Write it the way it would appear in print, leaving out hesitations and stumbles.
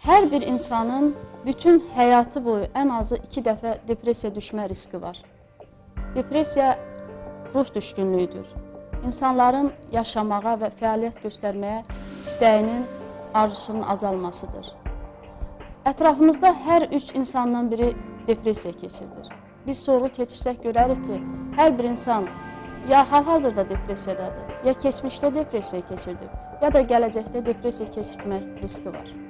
Hər bir insanın bütün həyatı boyu ən azı 2 dəfə depressiya düşmə riski var. Depressiya ruh düşkünlüyüdür. İnsanların yaşamağa və fəaliyyət göstərməyə istəyinin, arzusunun azalmasıdır. Ətrafımızda hər 3 insandan biri depressiya keçirdir. Biz sorğu keçirsək görərik ki, hər bir insan ya hal-hazırda depressiyadadır, ya keçmişdə depressiya keçirdi, ya da gələcəkdə depressiya keçirmək riski var.